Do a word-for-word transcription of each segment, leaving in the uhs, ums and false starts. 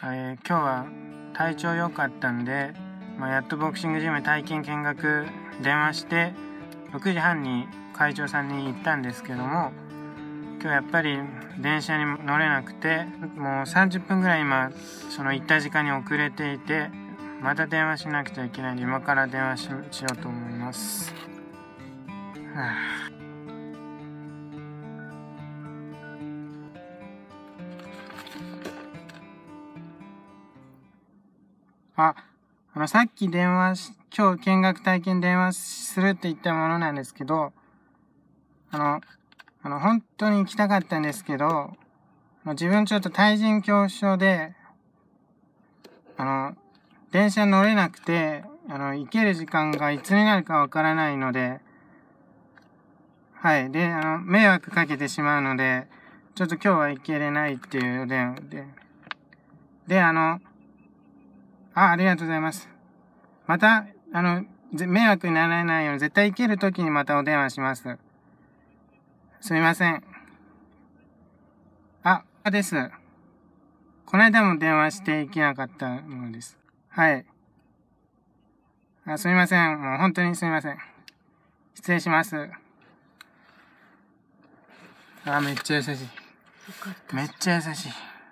えー、今日は体調良かったんで、まあ、やっとボクシングジム体験見学電話してろくじはんに会長さんに行ったんですけども、今日やっぱり電車に乗れなくて、もうさんじゅっぷんぐらい今その行った時間に遅れていて、また電話しなくちゃいけないんで今から電話 し, しようと思います。はあああの、さっき電話し、今日見学体験電話するって言ったものなんですけど、あの、あの、本当に行きたかったんですけど、自分ちょっと対人恐怖症で、あの、電車乗れなくて、あの、行ける時間がいつになるかわからないので、はい。で、あの、迷惑かけてしまうので、ちょっと今日は行けれないっていう電話で、で、あの、あ、ありがとうございます。また、あの、迷惑にならないように絶対行けるときにまたお電話します。すみません。あ、です。この間も電話して行けなかったものです。はい。あ、すみません。もう本当にすみません。失礼します。あ、めっちゃ優しい。めっちゃ優しい。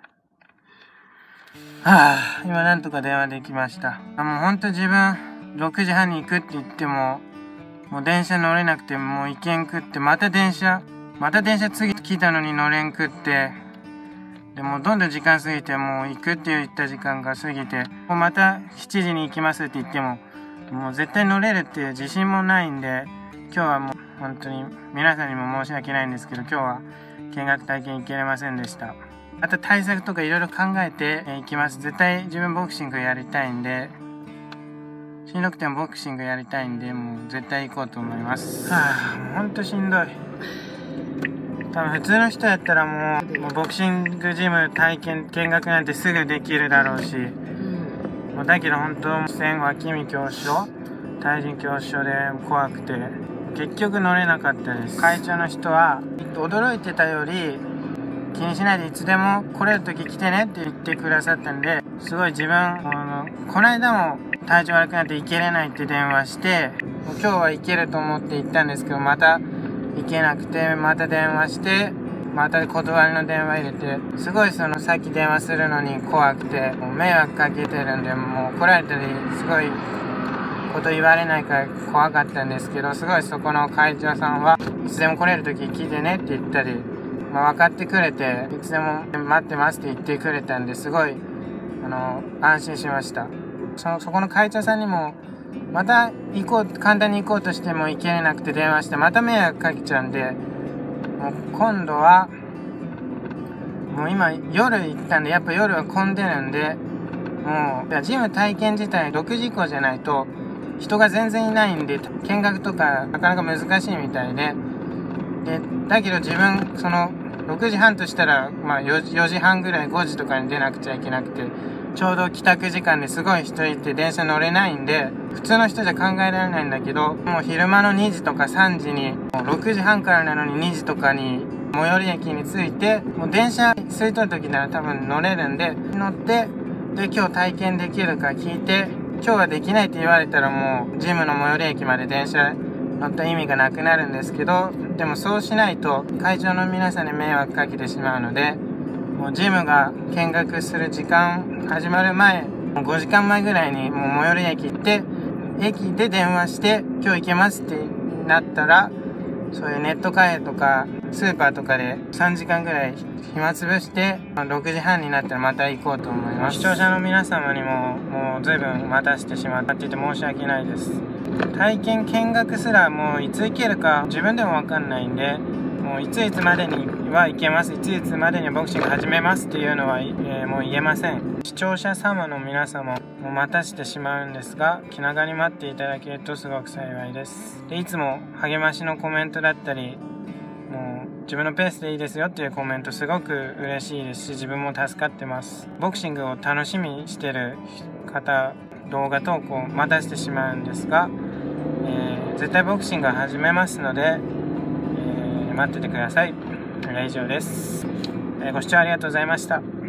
はあ、今なんとか電話できました。あ、もうほんと自分、ろくじはんに行くって言っても、もう電車乗れなくて、もう行けんくって、また電車、また電車次来たのに乗れんくって、でもうどんどん時間過ぎて、もう行くって言った時間が過ぎて、もうまたしちじに行きますって言っても、もう絶対乗れるっていう自信もないんで、今日はもう本当に皆さんにも申し訳ないんですけど、今日は見学体験行けれませんでした。あと対策とかいろいろ考えていきます。絶対自分ボクシングやりたいんで、しんどくてもボクシングやりたいんで、もう絶対行こうと思います。はぁ、もうほんとしんどい。多分普通の人やったらもう、もうボクシングジム体験、見学なんてすぐできるだろうし、もうだけどほんと、線脇見恐怖症、対人恐怖症で怖くて、結局乗れなかったです。会長の人は、驚いてたより、気にしないでいつでも来れる時来てねって言ってくださったんで、すごい自分、あの、この間も体調悪くなって行けれないって電話して、もう今日は行けると思って行ったんですけど、また行けなくて、また電話して、また断りの電話入れて、すごいそのさっき電話するのに怖くて、もう迷惑かけてるんで、もう来られたり、すごいこと言われないから怖かったんですけど、すごいそこの会長さんはいつでも来れる時来てねって言ったり、まあ、分かってくれて、いつでも待ってますって言ってくれたんで、すごい、あの、安心しました。その、そこの会長さんにも、また行こう、簡単に行こうとしても行けれなくて電話して、また迷惑かけちゃうんで、もう今度は、もう今夜行ったんで、やっぱ夜は混んでるんで、もう、ジム体験自体ろくじ以降じゃないと、人が全然いないんで、見学とかなかなか難しいみたいで、で、だけど自分、その、ろくじはんとしたら、まあよじ、よじはんぐらいごじとかに出なくちゃいけなくて、ちょうど帰宅時間ですごい人いて電車乗れないんで、普通の人じゃ考えられないんだけど、もう昼間のにじとかさんじに、もうろくじはんからなのににじとかに最寄り駅に着いて、もう電車空いとる時なら多分乗れるんで、乗って、で、今日体験できるか聞いて、今日はできないって言われたらもう、ジムの最寄り駅まで電車乗った意味がなくなるんですけど、でもそうしないと会場の皆さんに迷惑かけてしまうので、もうジムが見学する時間始まる前、もうごじかんまえぐらいにもう最寄り駅行って、駅で電話して今日行けますってなったら、そういうネットカフェとかスーパーとかでさんじかんぐらい暇つぶして、ろくじはんになったらまた行こうと思います。視聴者の皆様にももう随分待たせてしまったって言って申し訳ないです。体験見学すらもういつ行けるか自分でもわかんないんで、もういついつまでには行けます、いついつまでにはボクシング始めますっていうのは、えー、もう言えません。視聴者様の皆様も待たせてしまうんですが、気長に待っていただけるとすごく幸いです。で、いつも励ましのコメントだったり、もう自分のペースでいいですよっていうコメントすごく嬉しいですし、自分も助かってます。ボクシングを楽しみにしてる方、動画投稿待たせてしまうんですが、えー、絶対ボクシングを始めますので、えー、待っててください。以上です。えー、ご視聴ありがとうございました。